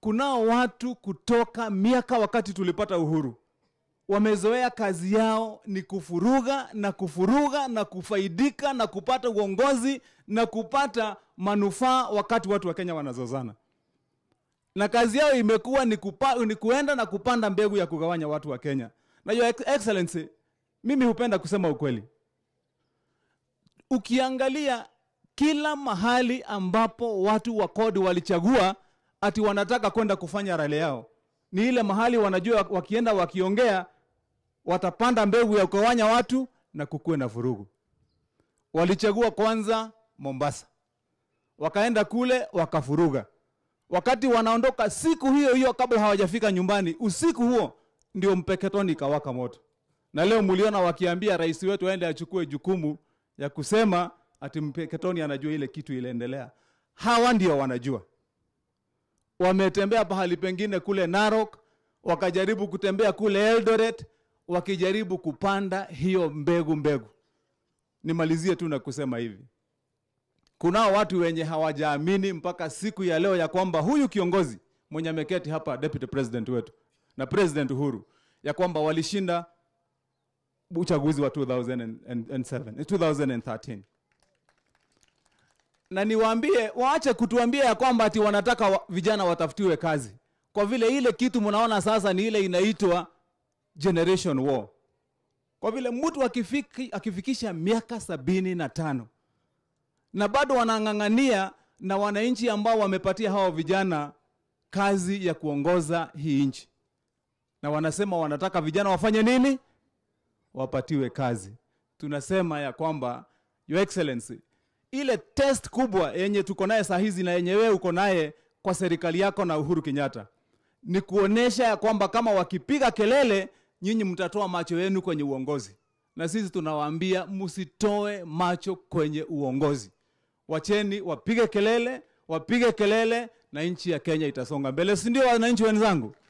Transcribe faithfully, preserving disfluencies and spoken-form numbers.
kunao watu kutoka miaka wakati tulipata uhuru wamezoea kazi yao ni kufuruga na kufuruga na kufaidika na kupata uongozi na kupata manufaa wakati watu wa Kenya wanazozana. Na kazi yao imekuwa ni, kupa, ni kuenda na kupanda mbegu ya kugawanya watu wa Kenya. Na Your Excellency, mimi hupenda kusema ukweli. Ukiangalia kila mahali ambapo watu wa kodi walichagua ati wanataka kwenda kufanya rally yao, ni ile mahali wanajua wakienda wakiongea watapanda mbegu ya kugawanya watu na kukue na vurugu. Walichagua kwanza Mombasa, wakaenda kule wakafuruga. Wakati wanaondoka siku hiyo hiyo kabla hawajafika nyumbani, usiku huo ndio Mpeketoni ikawaka moto. Na leo mliona wakiambia rais wetu aende achukue jukumu ya kusema ati Mpeketoni anajua ile kitu iliendelea. Hawa ndio wanajua. Wametembea pahali pengine kule Narok, wakajaribu kutembea kule Eldoret, wakijaribu kupanda hiyo mbegu mbegu. Nimalizie tu na kusema hivi. Kunao watu wenye hawajaamini mpaka siku ya leo ya kwamba huyu kiongozi mwenye ameketi hapa, Deputy President wetu na President Uhuru, ya kwamba walishinda uchaguzi wa two thousand seven, two thousand thirteen. Na niwaambie, waache kutuambia ya kwamba ati wanataka wa, vijana watafutiwe kazi. Kwa vile ile kitu mnaona sasa ni ile inaitwa generation war. Kwa vile mtu akifiki, akifikisha miaka sabini na tano na bado wanang'ang'ania na wananchi ambao wamepatia hao vijana kazi ya kuongoza hii nchi. Na wanasema wanataka vijana wafanye nini? Wapatiwe kazi. Tunasema ya kwamba, Your Excellency, ile test kubwa yenye tuko naye saa hizi na yenye wewe uko naye kwa serikali yako na Uhuru Kenyatta ni kuonesha ya kwamba kama wakipiga kelele nyinyi mtatoa macho yenu kwenye uongozi. Na sisi tunawaambia msitoe macho kwenye uongozi. Wacheni wapige kelele, wapige kelele na nchi ya Kenya itasonga mbele. Si ndio wananchi wenzangu?